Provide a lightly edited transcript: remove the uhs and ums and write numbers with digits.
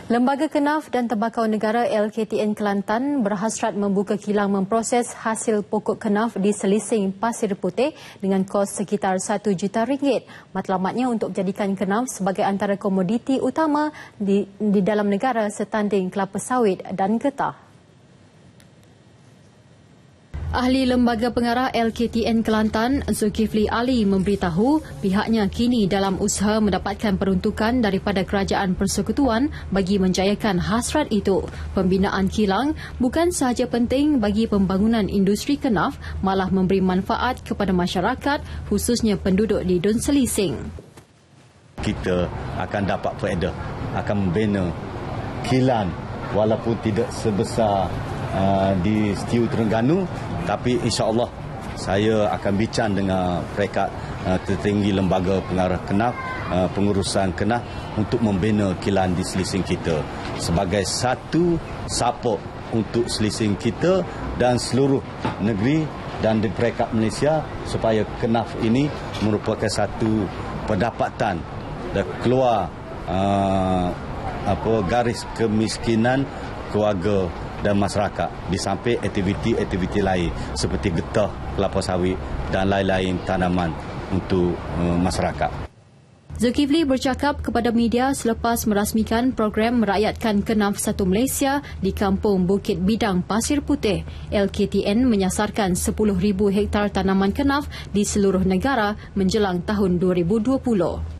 Lembaga Kenaf dan Tembakau Negara LKTN Kelantan berhasrat membuka kilang memproses hasil pokok kenaf di Selising Pasir Putih dengan kos sekitar RM1 juta. Matlamatnya untuk jadikan kenaf sebagai antara komoditi utama di dalam negara setanding kelapa sawit dan getah. Ahli Lembaga Pengarah LKTN Kelantan, Zulkifli Ali memberitahu pihaknya kini dalam usaha mendapatkan peruntukan daripada Kerajaan Persekutuan bagi menjayakan hasrat itu. Pembinaan kilang bukan sahaja penting bagi pembangunan industri kenaf, malah memberi manfaat kepada masyarakat, khususnya penduduk di Dun Selising. Kita akan dapat faedah, akan membina kilang walaupun tidak sebesar di Setiu Terengganu, tapi insya-Allah saya akan bincang dengan peringkat tertinggi Lembaga Pengarah Kenaf, pengurusan kenaf untuk membina kilang di Selising kita sebagai satu support untuk Selising kita dan seluruh negeri dan di peringkat Malaysia, supaya kenaf ini merupakan satu pendapatan dan keluar garis kemiskinan keluarga dan masyarakat, di samping aktiviti-aktiviti lain seperti getah, kelapa sawit dan lain-lain tanaman untuk masyarakat. Zulkifli bercakap kepada media selepas merasmikan program merakyatkan kenaf satu Malaysia di Kampung Bukit Bidang Pasir Putih. LKTN menyasarkan 10,000 hektar tanaman kenaf di seluruh negara menjelang tahun 2020.